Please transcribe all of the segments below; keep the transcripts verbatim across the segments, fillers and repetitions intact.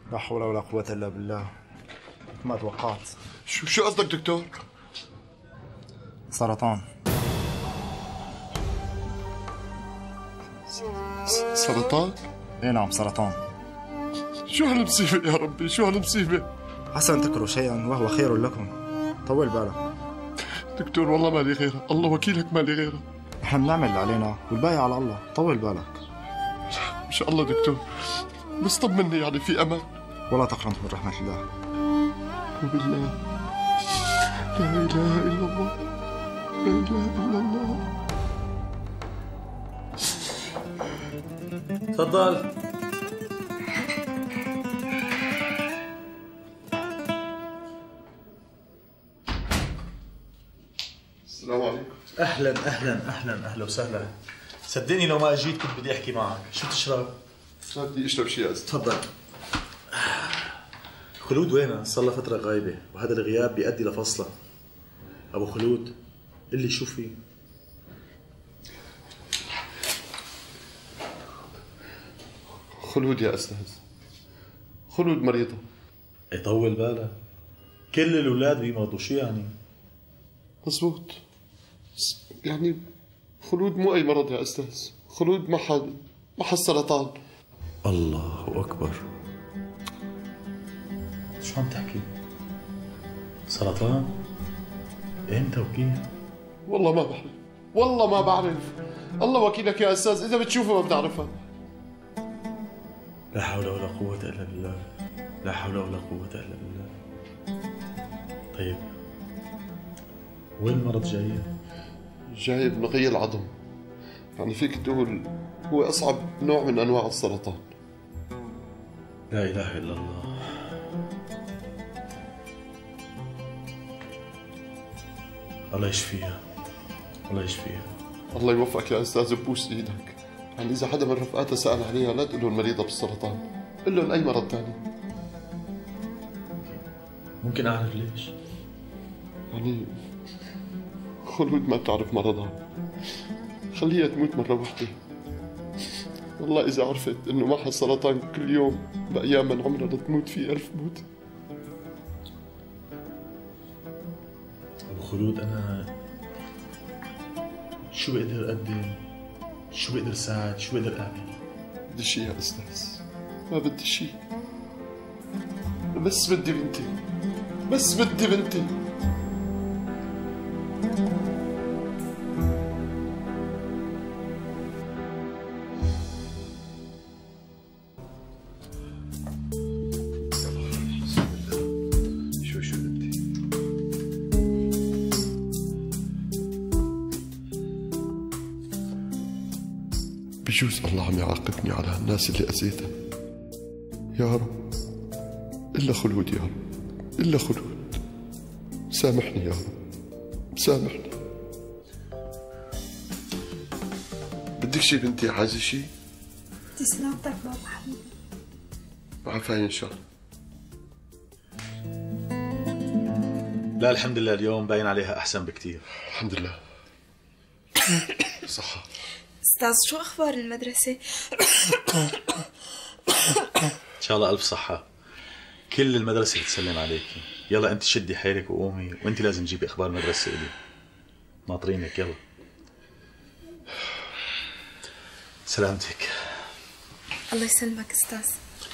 لا حول ولا قوة إلا بالله. ما توقعت. شو شو قصدك دكتور؟ سرطان. سرطان؟ اي نعم سرطان. شو هالمصيبة يا ربي، شو هالمصيبة؟ عسى أن تكرهوا شيئا وهو خير لكم. طول بالك دكتور، والله مالي غيرها، الله وكيلك مالي غيرها. نحن بنعمل اللي علينا والباقي على الله، طول بالك. إن شاء الله دكتور، بس طمني يعني في أمل. ولا تقنط من رحمة الله. وبالله لا إله إلا الله، لا إله إلا الله. تفضل. السلام عليكم. اهلا اهلا اهلا اهلا وسهلا. صدقني لو ما اجيت كنت بدي احكي معك. شو تشرب؟ بدي اشرب شيء يا أستاذ. تفضل. خلود وينها؟ صار لها فترة غايبة وهذا الغياب بيؤدي لفصلها. أبو خلود قل لي شو في؟ خلود يا أستاذ، خلود مريضة. يطول بالك، كل الأولاد بيمرضوا. شو يعني؟ مزبوط، يعني خلود مو أي مرض يا أستاذ، خلود محل محل سرطان. الله أكبر. شو عم تحكي؟ سرطان؟ امتى وكيف؟ والله ما بعرف، والله ما بعرف، الله وكيلك يا أستاذ، إذا بتشوفها ما بتعرفها. لا حول ولا قوة إلا بالله، لا حول ولا قوة إلا بالله. طيب وين المرض جاي؟ جاي بنقي العظم، يعني فيك تقول هو أصعب نوع من أنواع السرطان. لا إله إلا الله. الله يشفيها، الله يشفيها. الله يوفقك يا أستاذ، ببوس إيدك. يعني إذا حدا من رفقاتها سأل عليها لا تقول له المريضة بالسرطان، قل لهم أي مرض ثاني. ممكن أعرف ليش؟ يعني خلود ما بتعرف مرضها، خليها تموت مرة واحدة. والله إذا عرفت إنه معها سرطان كل يوم بأيام من عمرها تموت فيه ألف موت. أبو خلود أنا شو بقدر أقدم؟ شو بقدر ساعد؟ شو بقدر أعمل؟ بدي شي يا أستاذ، ما بدي شي، بس بدي بنتي، بس بدي بنتي. شو شو بنتي؟ بجوز الله عم يعاقبني على الناس اللي أذيتها. يا رب إلا خلود، يا رب إلا خلود، سامحني يا رب، سامحني. بدك شي بنتي؟ عايزة شي؟ بدي سلامتك بابا حبيبي. عافية إن شاء الله. لا الحمد لله اليوم باين عليها أحسن بكتير. الحمد لله. صحة. أستاذ شو أخبار المدرسة؟ إن شاء الله ألف صحة. كل المدرسة بتسلم عليكي. يلا أنت شدي حيلك وقومي، وأنت لازم تجيبي أخبار المدرسة إلي. ناطرينك. يلا سلامتك. الله يسلمك أستاذ.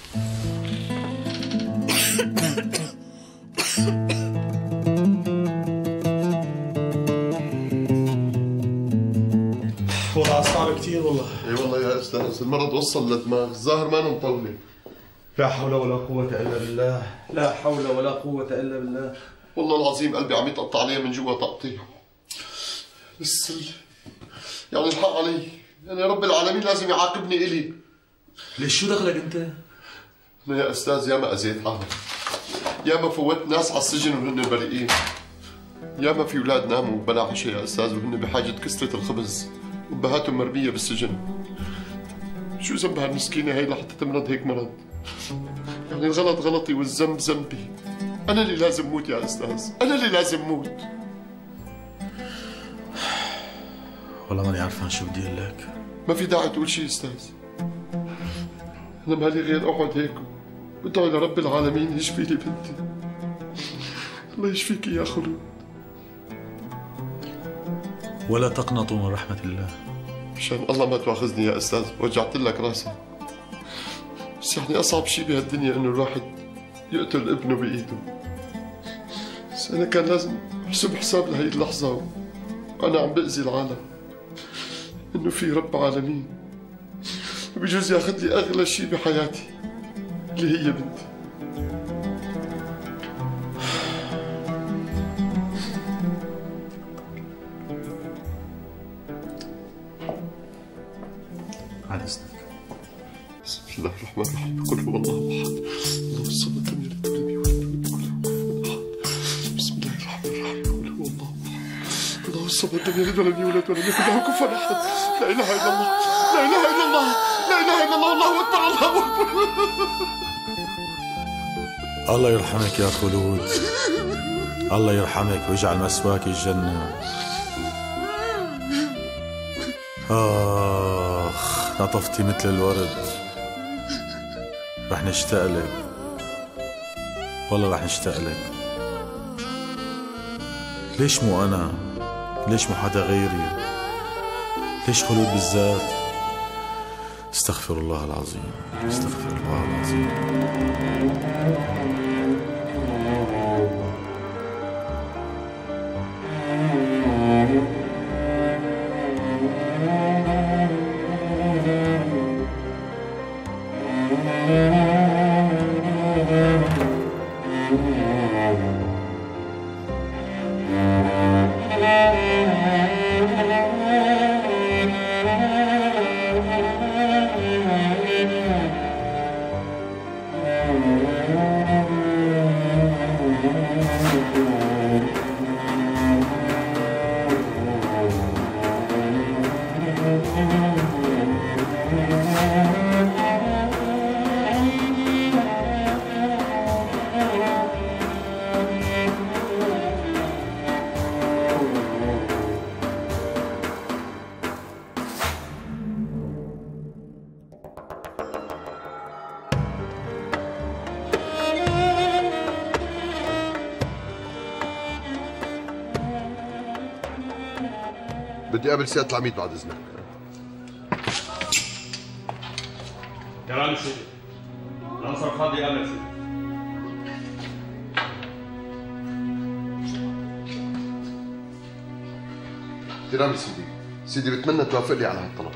وضع صعب كثير والله. اي والله يا استاذ، المرض وصل للدماغ، الظاهر ما مطولة. لا حول ولا قوة إلا بالله، لا حول ولا قوة إلا بالله. والله العظيم قلبي عم يتقطع عليه من جوا تقطيع. بس يعني الحق علي، يعني رب العالمين لازم يعاقبني إلي. ليش شو دخلك أنت؟ أنا يا أستاذ ياما أذيت حالي، ياما فوت ناس على السجن وهن بريئين، ياما في أولاد ناموا بلا عشاء يا أستاذ وهن بحاجة كسرة الخبز وأمهاتهم مرمية بالسجن. شو ذنب هالمسكينة هي لحتى تمرض هيك مرض؟ يعني الغلط غلطي والذنب ذنبي. أنا اللي لازم موت يا أستاذ، أنا اللي لازم موت. والله ماني عارفان شو بدي أقول لك. ما في داعي تقول شيء أستاذ، أنا مالي غير أقعد هيك بدعي لرب العالمين يشفي لي بنتي. الله يشفيك يا خلود. ولا تقنطوا من رحمة الله. مشان الله ما تواخذني يا أستاذ، وجعت لك راسي. بس يعني أصعب شيء بهالدنيا إنه الواحد يقتل ابنه بإيده. بس أنا كان لازم أحسب حساب لهي اللحظة وأنا عم بأذي العالم، إنه في رب عالمين وبجوز ياخذ لي أغلى شيء بحياتي اللي هي بنتي. بعد إذنك. بسم الله الرحمن الرحيم. قل هو الله أحد الله الصمد لم يلد ولم يولد ولم يكن له كفوا أحد. بسم الله الرحمن الرحيم. قل هو الله أحد الله الصمد لم يلد ولم يولد ولم يكن له كفوا أحد. لا إله إلا الله، لا إله إلا الله، لا إله إلا الله، الله أكبر، الله أكبر. الله يرحمك يا خلود، الله يرحمك ويجعل مسواك الجنة. آخ نطفتي مثل الورد، رح نشتاق لك، والله رح نشتاق لك. ليش مو أنا؟ ليش مو حدا غيري؟ ليش خلود بالذات؟ استغفر الله العظيم، استغفر الله العظيم. بدي اقابل سيادة العميد بعد اذنك. كمان سيدي، العنصر فاضي قبلك سيدي. احترامي سيدي، سيدي بتمنى توافق لي على هالطلب.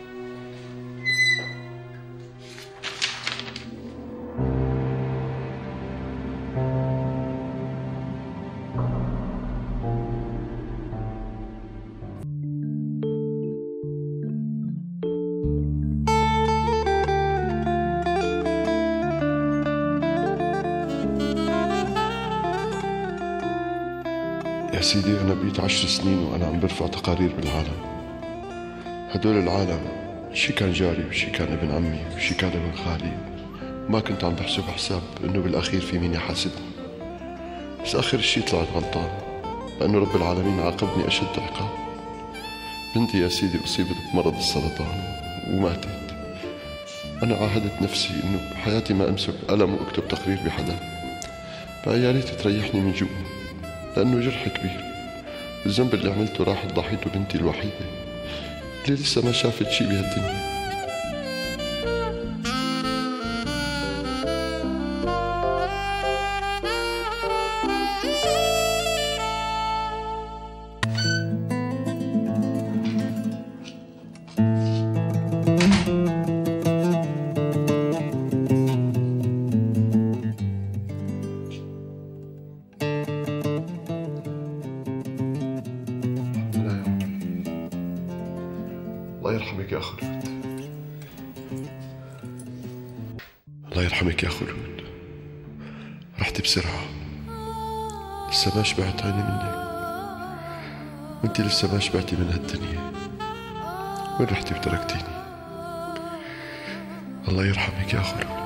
يا سيدي أنا بقيت عشر سنين وأنا عم برفع تقارير بالعالم. هدول العالم شي كان جاري وشي كان ابن عمي وشي كان ابن خالي، ما كنت عم بحسب حساب إنه بالأخير في مين يحاسبني. بس آخر الشي طلعت غلطان، لأنه رب العالمين عاقبني أشد عقاب. بنتي يا سيدي أصيبت بمرض السرطان وماتت. أنا عاهدت نفسي إنه بحياتي ما أمسك قلم وأكتب تقرير بحدا، فيا ريت تريحني من جوا، لأنه جرح كبير. الذنب اللي عملته راح ضحيته بنتي الوحيدة اللي لسه ما شافت شي بهالدنيا. الله يرحمك يا خلود، الله يرحمك يا خلود. رحتي بسرعة، لسه ما شبعت عيني منك، وانتي لسه ما شبعتي من هالدنيا. وين رحتي وتركتيني؟ الله يرحمك يا خلود.